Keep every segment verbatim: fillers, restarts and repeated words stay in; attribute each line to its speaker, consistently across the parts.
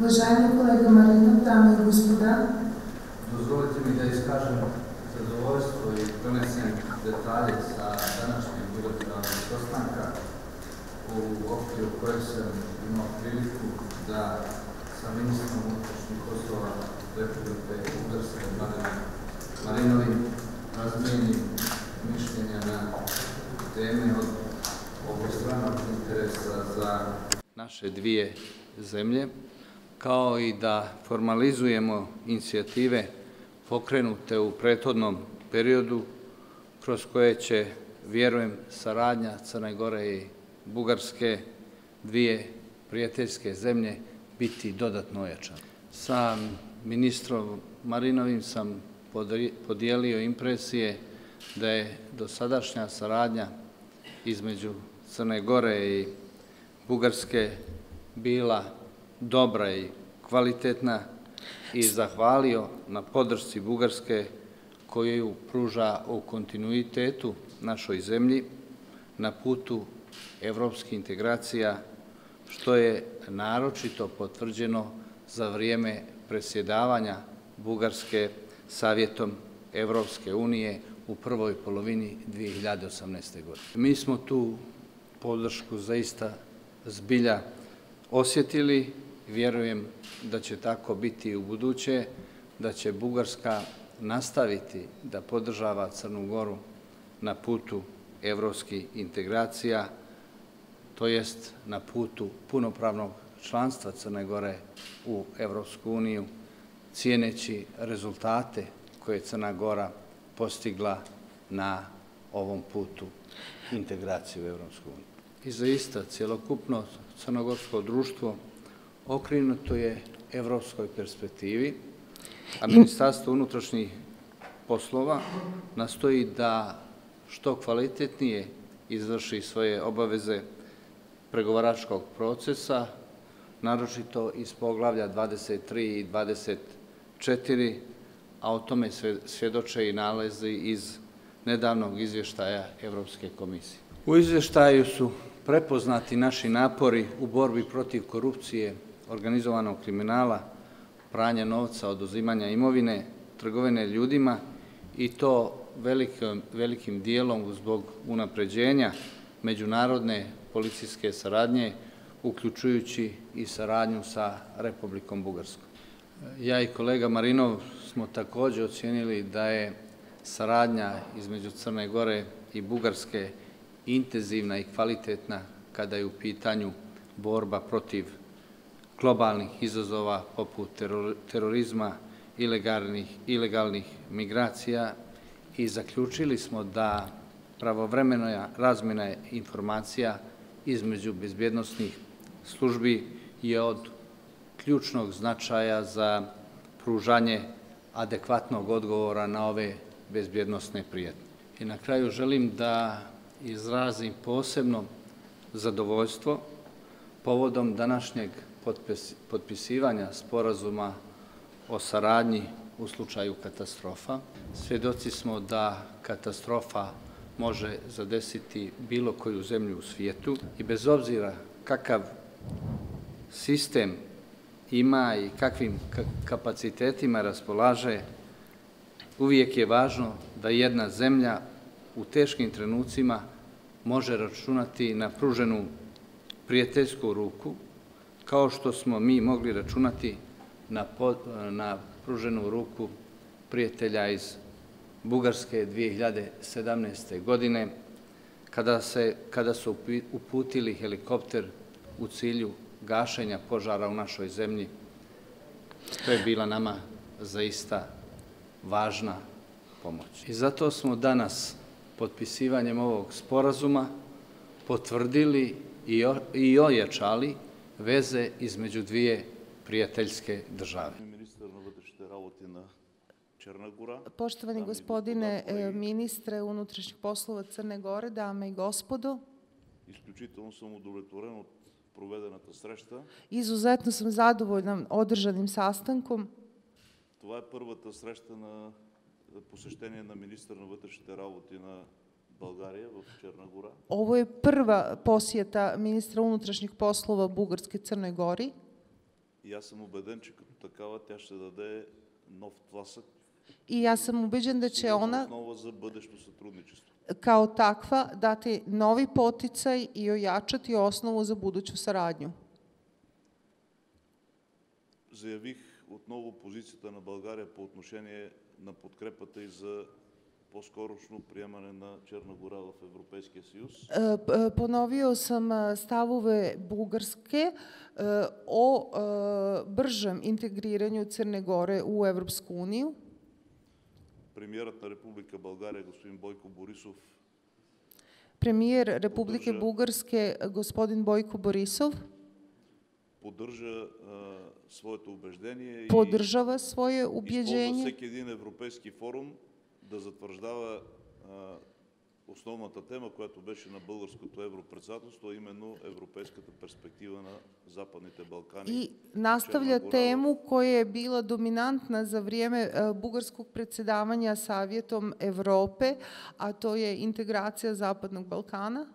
Speaker 1: Уважаеми колега Маринов, дами и господа,
Speaker 2: dozvolite mi da iskažem zadovoljstvo i prenesem detalje sa današnjeg bilateralnog sastanka u okviru kojeg sam imao priliku da sa ministrom unutrašnjih poslova Republike Bugarske Marinovim razmijenim mišljenja na teme od obostranog interesa za naše dvije zemlje, kao i da formalizujemo inicijative pokrenute u prethodnom periodu, kroz koje će, vjerujem, saradnja Crne Gore i Bugarske, dvije prijateljske zemlje, biti dodatno ojačana. Sa ministrom Marinovim sam podijelio impresije da je dosadašnja saradnja između Crne Gore i Bugarske bila dobra i kvalitetna i zahvalio na podršci Bugarske koju pruža u kontinuitetu našoj zemlji na putu evropskih integracija, što je naročito potvrđeno za vrijeme predsjedavanja Bugarske Savjetom Evropske unije u prvoj polovini dvije hiljade osamnaeste. godine. Mi smo tu podršku zaista zbilja osjetili. Vjerujem da će tako biti i u buduće, da će Bugarska nastaviti da podržava Crnu Goru na putu evropskih integracija, to jest na putu punopravnog članstva Crne Gore u Evropsku uniju, cijeneći rezultate koje je Crna Gora postigla na ovom putu integracije u Evropsku uniju. I zaista, cjelokupno crnogorsko društvo okrenuto je evropskoj perspektivi, a Ministarstvo unutrašnjih poslova nastoji da što kvalitetnije izvrši svoje obaveze pregovaračkog procesa, naročito iz poglavlja dvadeset tri i dvadeset četiri, a o tome svjedoče i nalazi iz nedavnog izvještaja Evropske komisije. U izvještaju su prepoznati naši napori u borbi protiv korupcije, organizovanog kriminala, pranja novca, oduzimanja imovine, trgovine ljudima i to velikim, velikim dijelom zbog unapređenja međunarodne policijske saradnje, uključujući i saradnju sa Republikom Bugarskom. Ja i kolega Marinov smo također ocijenili da je saradnja između Crne Gore i Bugarske intenzivna i kvalitetna kada je u pitanju borba protiv globalnih izazova poput terorizma, ilegalnih, ilegalnih migracija i zaključili smo da pravovremena razmjena informacija između bezbjednosnih službi je od ključnog značaja za pružanje adekvatnog odgovora na ove bezbjednosne prijetnje. I na kraju želim da izrazim posebno zadovoljstvo povodom današnjeg potpisivanja sporazuma o saradnji u slučaju katastrofa. Svjedoci smo da katastrofa može zadesiti bilo koju zemlju u svijetu i bez obzira kakav sistem ima i kakvim kapacitetima raspolaže, uvijek je važno da jedna zemlja u teškim trenucima može računati na pruženu prijateljsku ruku, kao što smo mi mogli računati na, na pruženu ruku prijatelja iz Bugarske dvije hiljade sedamnaeste. godine, kada, se, kada su uputili helikopter u cilju gašenja požara u našoj zemlji. To je bila nama zaista važna pomoć. I zato smo danas potpisivanjem ovog sporazuma potvrdili i ojačali veze između dvije prijateljske države.
Speaker 1: Poštovani gospodine ministre unutrašnjih poslova Crne Gore, dame i gospodo, izuzetno sam zadovoljna održanim sastankom.
Speaker 3: Това е първата среща на посещение на министър на вътрешните работи на България в Черна гора.
Speaker 1: Ovo je prva posjeta ministra unutrašnjih poslova Bugarske Crnoj Gori.
Speaker 3: И аз съм убеден, че като такава тя ще даде нов тласък.
Speaker 1: I ja sam ubeđen da će ona
Speaker 3: Основа за бъдещо сътрудничество.
Speaker 1: kao takva dati novi poticaj i ojačati osnovu za buduću saradnju.
Speaker 3: Заявих отново позицията на България по отношение на подкрепата и за по-скорошно приемане на Черна гора в Европейския съюз.
Speaker 1: Ponovio sam stavove Bugarske o bržem integriranju Crne Gore u Evropsku uniju.
Speaker 3: Премиерът на Република България, господин Бойко Борисов,
Speaker 1: Премиер Републike Bugarske, господин Бойко Борисов,
Speaker 3: поддържа своето убеждение
Speaker 1: поддържава свое
Speaker 3: и
Speaker 1: убеждение.
Speaker 3: използва всеки един европейски форум да затвърждава основната тема, която беше на българското европредседателство, именно европейската перспектива на Западните Балкани.
Speaker 1: I nastavlja temu koja je bila dominantna za vrijeme bugarskog predsjedavanja Savjetom Evrope, a to je integracija Zapadnog Balkana.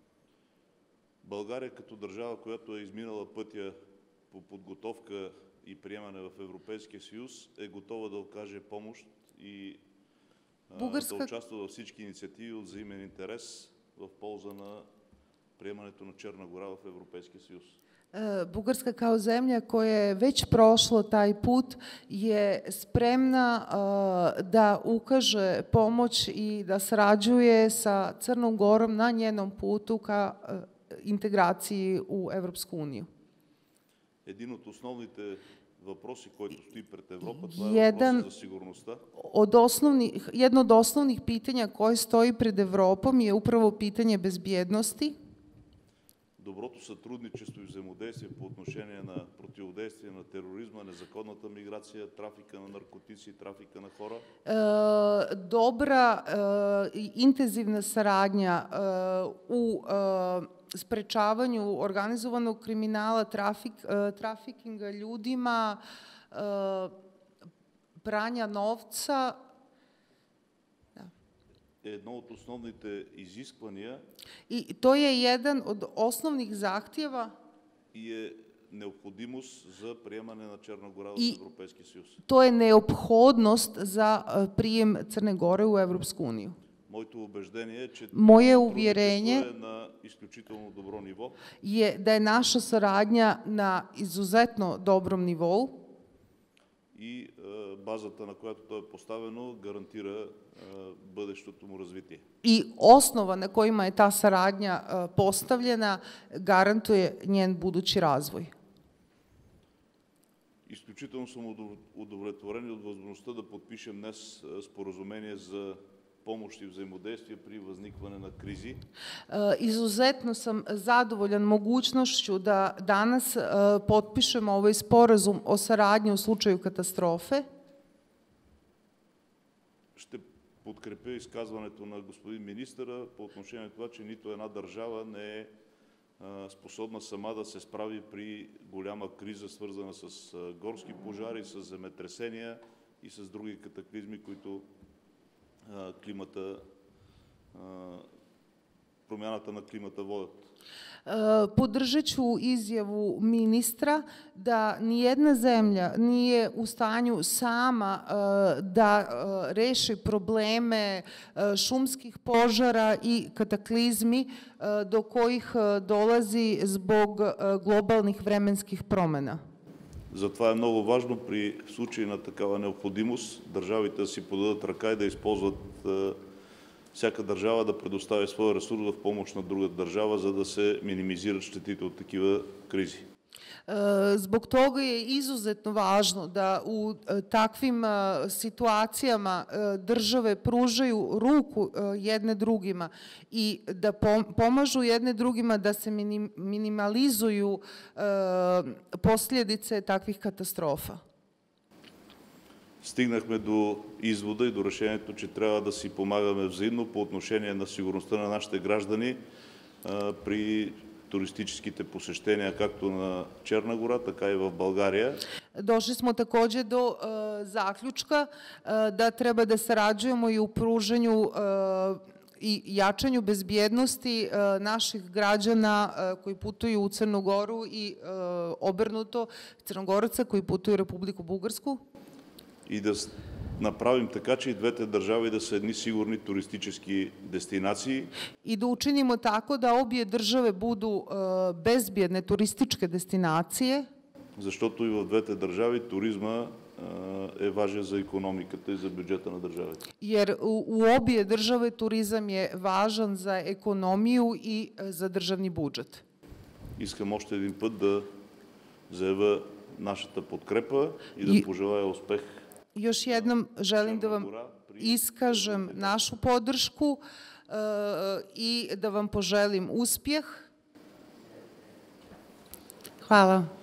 Speaker 3: България като държава, която е изминала пътя по подготовка и приемане в Европейския съюз, е готова да окаже помощ и Bugarska... да участва във всички инициативи от взаимен интерес в полза на приемането на Черна гора в Европейския съюз.
Speaker 1: Bugarska kao zemlja koja je već prošla taj put je spremna da ukaže pomoć i da sarađuje sa Crnom Gorom na njenom putu ka integraciji u Evropsku uniju.
Speaker 3: Един от основните въпроси, който стои пред Европа, това е въпросът за сигурността.
Speaker 1: Od osnovnih, jedno od osnovnih pitanja koje stoji pred Evropom je upravo pitanje bezbjednosti.
Speaker 3: Доброто сътрудничество и взаимодействие по отношение на противодействие на тероризма, незаконната миграция, трафика на наркотици, трафика на хора.
Speaker 1: Dobra i intenzivna saradnja u sprečavanju organizovanog kriminala, trafik, trafikinga ljudima, pranja novca.
Speaker 3: Едно от основните изисквания.
Speaker 1: И то е jedan od osnovnih zahtjeva.
Speaker 3: И е необходимост за приемане на Черна гора в Европейския съюз.
Speaker 1: To je neophodnost za prijem Crne Gore u Evropsku uniju.
Speaker 3: Моето убеждение е, че
Speaker 1: Moje uvjerenje
Speaker 3: е на изключително добро ниво.
Speaker 1: Je da je naša saradnja na izuzetno dobrom nivou.
Speaker 3: И базата, на която то е поставено, гарантира бъдещото му развитие.
Speaker 1: I osnova na kojima je ta saradnja postavljena garantuje njen budući razvoj.
Speaker 3: Изключително съм удовлетворен от възможността да подпишем днес споразумение за pomoć i взаимодействие при възникване на кризи.
Speaker 1: Izuzetno sam zadovoljan mogućnošću da danas potpišemo ovaj sporazum o saradnji u slučaju katastrofe.
Speaker 3: Ще подкрепя изказването на господин министъра по отношение на това, че нито една държава не е способна сама да се справи при голяма криза, свързана с горски пожари, с земетресения и с други катаклизми, които климата, промяната на климата водят.
Speaker 1: Podržat ću izjavu ministra da nijedna zemlja nije u stanju sama da reši probleme šumskih požara i kataklizmi do kojih dolazi zbog globalnih vremenskih promjena.
Speaker 3: Затова е много важно при случай на такава необходимост държавите да си подадат ръка и да използват всяка държава да предостави своя ресурс в помощ на друга държава, за да се минимизират щетите от такива кризи.
Speaker 1: Zbog toga je izuzetno važno da u takvim situacijama države pružaju ruku jedne drugima i da pomažu jedne drugima da se minimalizuju posljedice takvih katastrofa.
Speaker 3: Стигнахме до извода и до решението, че трябва да си помагаме взаимно по отношение на сигурността на нашите граждани при туристическите посещения както на Черна гора, така и в България.
Speaker 1: Došli smo također do zaključka da treba da sarađujemo i u pružanju i jačanju bezbjednosti naših građana koji putuju u Crnu Goru i obrnuto Crnogoraca koji putuju u Republiku Bugarsku.
Speaker 3: И да направим така, че и двете държави да са едни сигурни туристически дестинации.
Speaker 1: I da učinimo tako da obje države budu bezbjedne turističke destinacije.
Speaker 3: Защото и в двете държави туризма е важен за икономиката и за бюджета на държавите.
Speaker 1: Jer u, u obje države turizam je važan za ekonomiju i za državni budžet.
Speaker 3: Искам още един път да заявя нашата подкрепа и да пожелая успех.
Speaker 1: Još jednom želim da vam iskažem našu podršku i da vam poželim uspjeh. Hvala.